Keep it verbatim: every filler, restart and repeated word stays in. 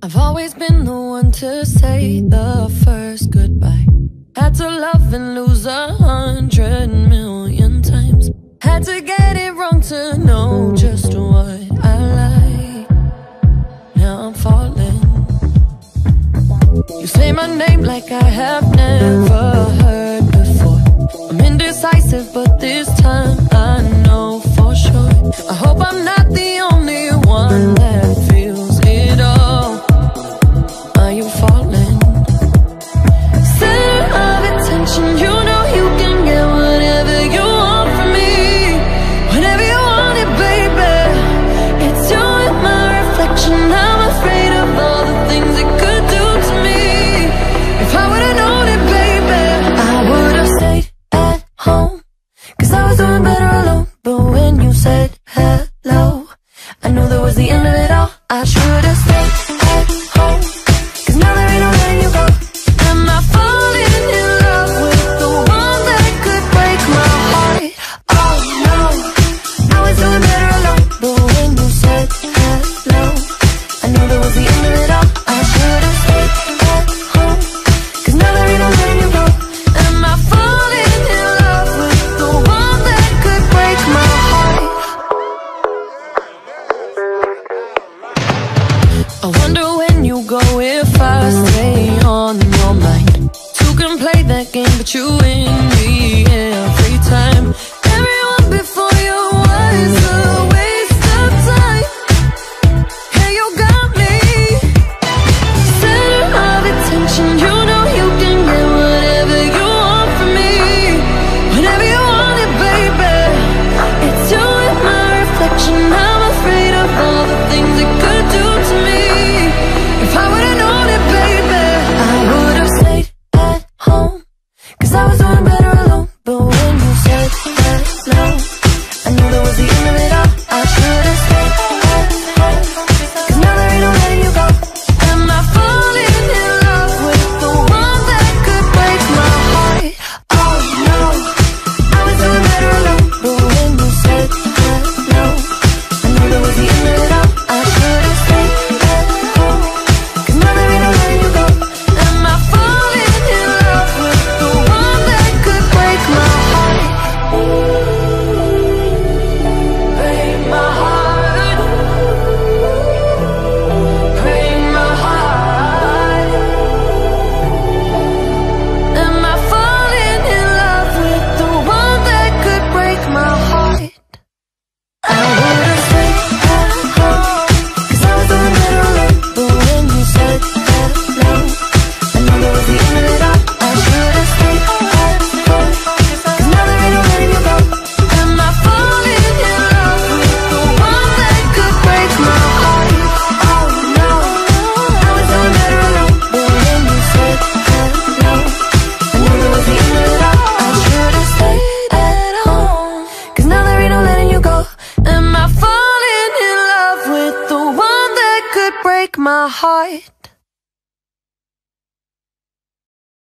I've always been the one to say the first goodbye. Had to love and lose a hundred million times. Had to get it wrong to know just what I like. Now I'm falling. You say my name like I have never heard before. I'm indecisive, but this time I know for sure. I hope I'm not the only one that feels it all. Are you falling? Center of attention, you know you can get whatever you want from me. Whenever you want it, baby. It's you and my reflection. I'm afraid of all the things it could do to me. If I would've known it, baby, I would've stayed at home, 'cause I was doing better alone. But when you said hello, I knew that was the end of it all. I should've stayed at home, 'cause now there ain't no letting you go. Am I falling in love with the one that could break my heart? Oh no, I was doing better alone. But when you said hello, I knew that was the end of it all. I should've stayed at home, 'cause now there ain't no letting you go. Am I falling in love with the one that could break my heart? I wonder when you go if I stay on your mind. Two can play that game, but you win me every time. Everyone before you was a waste of time. Hey, you got me. Center of attention, you know you can get whatever you want from me. Whenever you want it, baby. It's you and my reflection. I'm afraid of all the things it could do to me. If I would've known it, baby, I would've stayed at home, 'cause I was doing better alone. But when you said hello, I knew that was the end of it all. I should've stayed at home, 'cause now there ain't no letting you go. Am I falling in love with the one that could break my heart? Oh no, I was doing better alone. But when you said hello, I knew that was the end of it all. I should've stayed at home, 'cause now there ain't no letting you go. Am I falling in love with the one that could break my heart? Break my heart. Break my heart. Am I falling in love with the one that could break my heart? I would've stayed at home, 'cause I was doing better alone. But when you said hello, I knew that was the end of it all. I should've stayed at home, 'cause now there ain't no letting you go. Am I falling in love with the one that could break my heart? Oh no, I was doing better alone. But when you said hello, I knew that was the end of it all. I should've stayed at home, 'cause now there ain't no letting you go. Am I falling in love with the one that could break my heart?